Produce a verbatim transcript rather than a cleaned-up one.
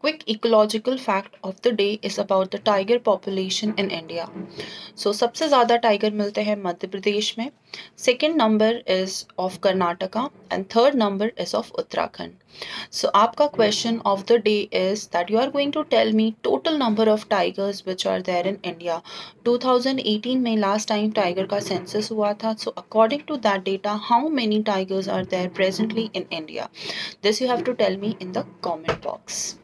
quick ecological fact of the day is about the tiger population in India. So सबसे ज़्यादा tiger मिलते हैं मध्य प्रदेश में, second number is of Karnataka and third number is of Uttarakhand. So आपका question of the day is that you are going to tell me total number of tigers which are there in India. twenty eighteen में last time tiger का census हुआ था. So according to that data, how many tigers are there presently in India? This you have to tell me in the comment box.